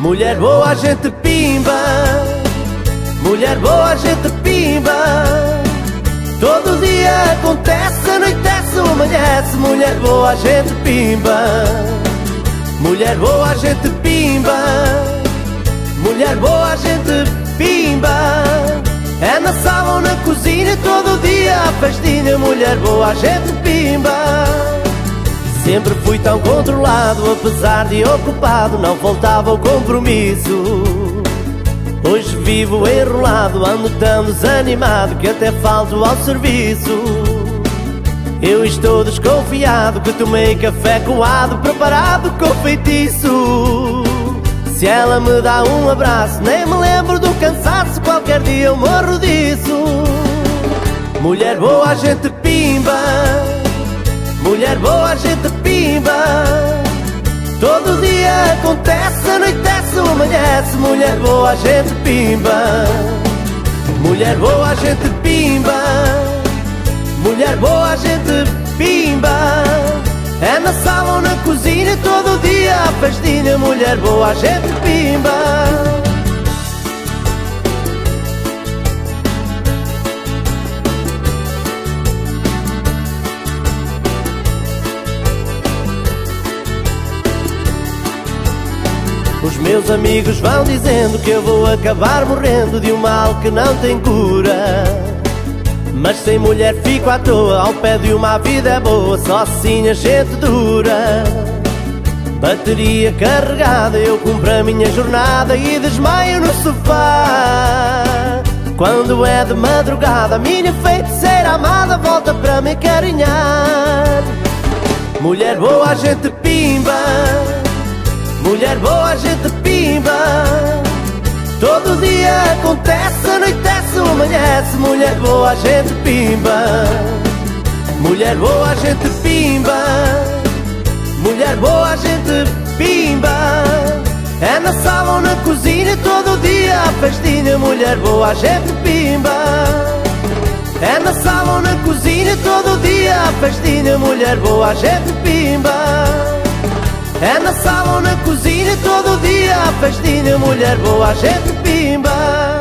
Mulher boa, a gente pimba. Mulher boa, a gente pimba. Todo dia acontece, anoitece, amanhece. Mulher boa, a gente pimba. Mulher boa, a gente pimba. Mulher boa, a gente pimba. É na sala ou na cozinha, todo dia a festinha. Mulher boa, a gente pimba. Sempre fui tão controlado, apesar de ocupado, não faltava o compromisso. Hoje vivo enrolado, ando tão desanimado que até falto ao serviço. Eu estou desconfiado que tomei café coado, preparado com feitiço. Se ela me dá um abraço, nem me lembro do cansaço, qualquer dia eu morro disso. Mulher boa, a gente pimba. Mulher boa, a gente pimba. Todo dia acontece, anoitece, amanhece. Mulher boa, a gente pimba. Mulher boa, a gente pimba. Mulher boa, a gente pimba. É na sala ou na cozinha, todo dia a festinha. Mulher boa, a gente pimba. Os meus amigos vão dizendo que eu vou acabar morrendo de um mal que não tem cura. Mas sem mulher fico à toa, ao pé de uma vida boa, só assim a gente dura. Bateria carregada, eu cumpro a minha jornada e desmaio no sofá. Quando é de madrugada, a minha feiticeira amada volta para me carinhar. Mulher boa, a gente pimba. Mulher boa, a gente pimba. Todo dia acontece, anoitece, amanhece. Mulher boa, a gente pimba. Mulher boa, a gente pimba. Mulher boa, a gente pimba. É na sala ou na cozinha, todo dia a festinha. Mulher boa, a gente pimba. É na sala ou na cozinha, todo dia a festinha. Mulher boa, a gente pimba. É na sala ou na cozinha, todo dia a festinha. Mulher boa, a gente pimba.